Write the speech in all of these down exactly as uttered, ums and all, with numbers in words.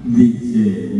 Dice: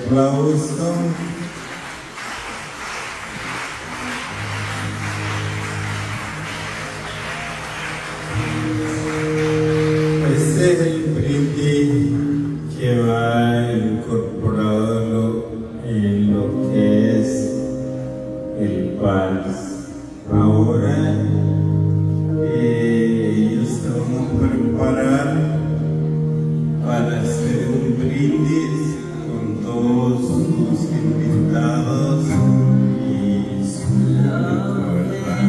aplauso. Este es el brindis que va incorporado en lo que es el vals. Ahora eh, ellos se van a preparar para hacer un brindis con todos sus invitados y su público, ¿verdad?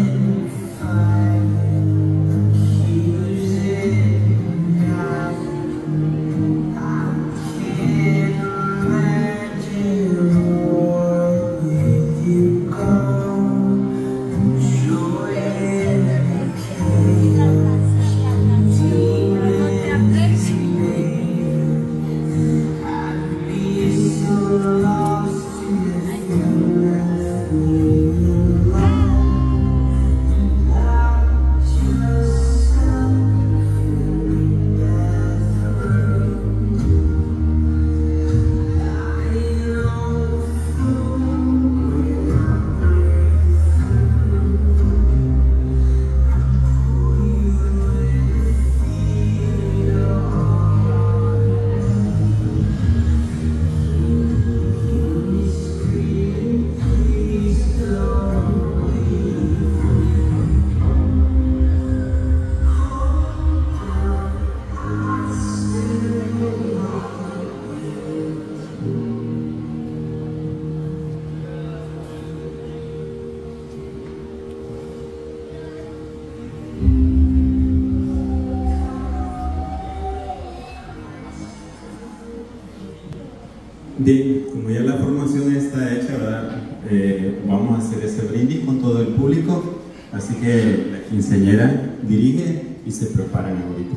De, como ya la formación está hecha, ¿verdad? Eh, vamos a hacer ese brindis con todo el público, así que la quinceañera dirige y se preparan ahorita.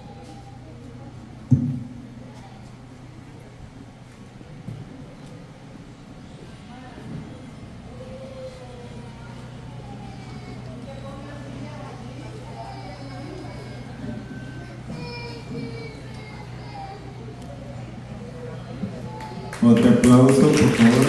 Otro aplauso, por favor.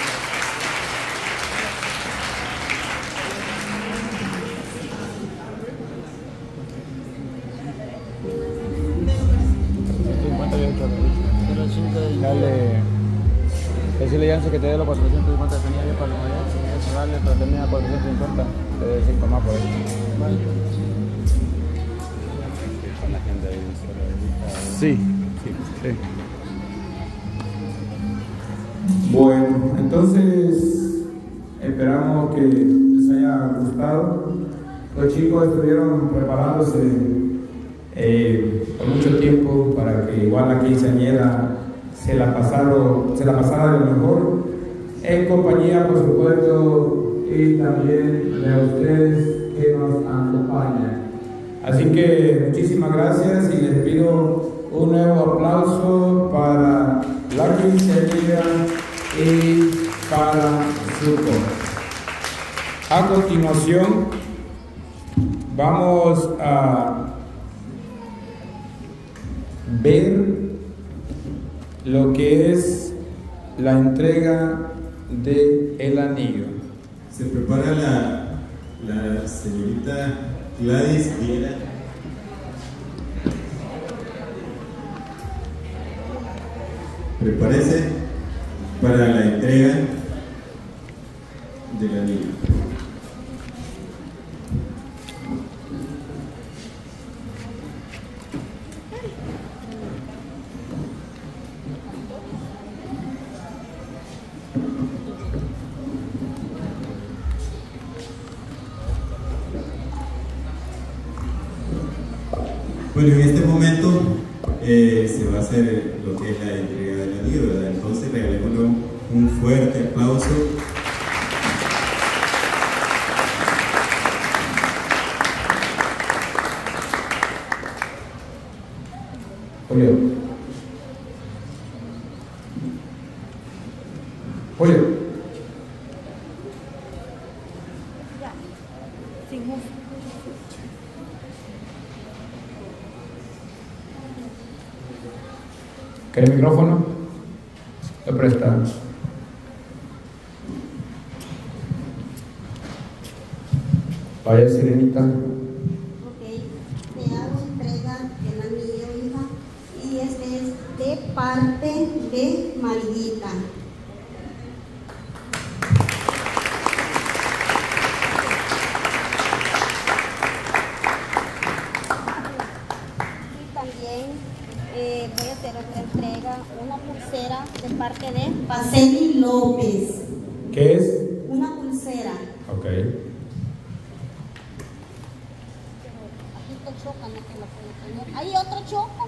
Dale, decirle a Jansen que te dé los cuatrocientos cincuenta que tenía yo para los dale, pero tenía cuatrocientos cincuenta, te doy cinco más por ahí. Vale. Sí, sí, sí. Bueno, entonces esperamos que les haya gustado. Los chicos estuvieron preparándose eh, por mucho tiempo para que igual la quinceañera se la, pasaron, se la pasara de lo mejor, en compañía, por supuesto, y también de ustedes que nos acompañan. Así que muchísimas gracias y les pido un nuevo aplauso para la quinceañera y para su coro. A continuación vamos a ver lo que es la entrega de el anillo. Se prepara la, la señorita Gladys Viera. Prepárese para la entrega del anillo. Bueno, en este momento eh, se va a hacer lo que es la entrega del anillo, ¿verdad? Entonces regalémosle un fuerte aplauso. Julio. Julio. Ya. Sin música. ¿Quieres micrófono? Lo presta. Vaya, Sirenita. Ok, te hago entrega del anillo, hija, y este es de parte de Mariguita. Y también eh, voy a hacer otra entrega, una pulsera de parte de Paceli López. ¿Qué es? Una pulsera. Ok. Choca, no te la puedo poner. ¿Hay otro choco?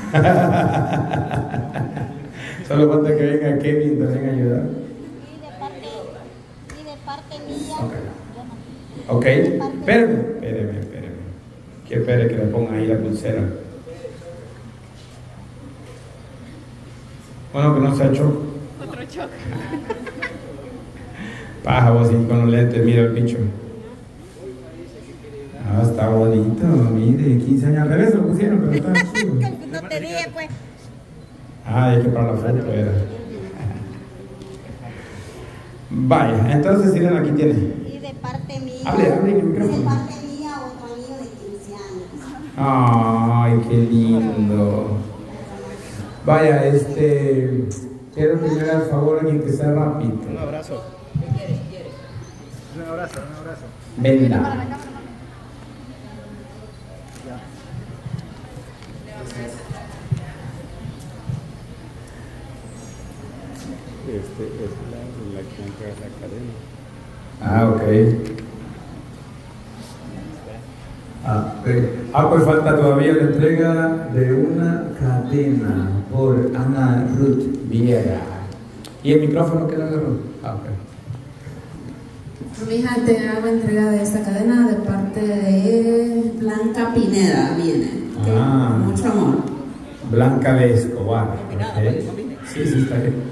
Solo falta que venga Kevin también a ayudar. Y de parte, y de parte mía. Ok. Ok. Espérame, espérame, espérame. Que espere que le ponga ahí la pulsera. Bueno, que no sea choco. Otro choco. Paja, vos, y con los lentes, mira el bicho. Ah, está bonito, mire, quince años al revés lo pusieron, pero está chido. No te dije, pues. Ah, es que para la foto era. Vaya, entonces Sirena, aquí tiene. Y de parte mía. Hable, hable en el y de micrófono. parte mía, otro niño de quince años. Ay, qué lindo. Vaya, este. Quiero que me haga el favor alguien que sea rápido. Un abrazo. ¿Qué quieres? ¿Qué quieres? Un abrazo, un abrazo. Venga. Este es la, la que entrega la cadena. Ah, ok. Ah, ok. Ah, pues falta todavía la entrega de una cadena por Ana Ruth Viera. ¿Y el micrófono que le agarró? Ah, ok. Mi hija, te hago entrega de esta cadena de parte de Blanca Pineda, viene. ¿Okay? Ah. Mucho amor. Blanca de Escobar. Okay. Sí, sí, está bien.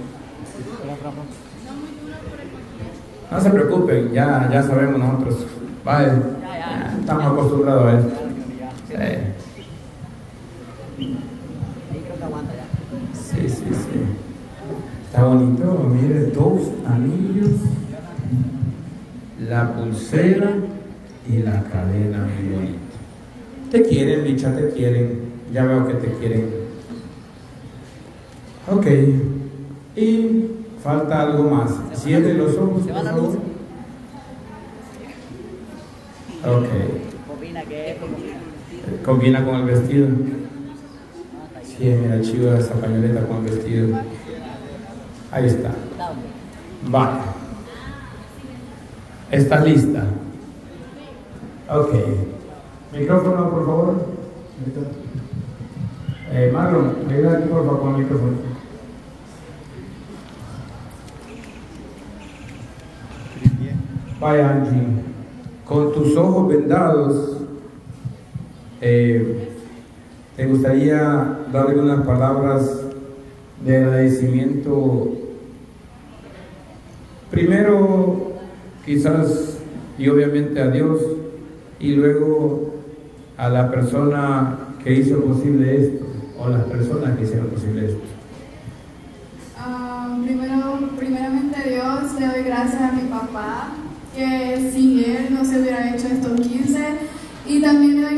No se preocupen, ya, ya sabemos nosotros. Vale, estamos acostumbrados a eso. Sí, sí, sí. sí. Está bonito, mire, dos anillos, la pulsera y la cadena, muy bonito. Te quieren, bicha, te quieren. Ya veo que te quieren. Ok. Y falta algo más. Cierre los ojos, por favor. Ok. Combina con el vestido. Sí, mira, chido esa pañoleta con el vestido. Ahí está. Vale. ¿Estás lista? Ok. Micrófono, por favor. Eh, Marlon, ayuda aquí por favor con el micrófono. Vaya, Angie, con tus ojos vendados, eh, ¿te gustaría darle unas palabras de agradecimiento? Primero, quizás, y obviamente a Dios, y luego a la persona que hizo posible esto, o las personas que hicieron posible esto. Uh, primero, primeramente a Dios, le doy gracias a mi papá, que sin él no se hubiera hecho estos quince, y también le doy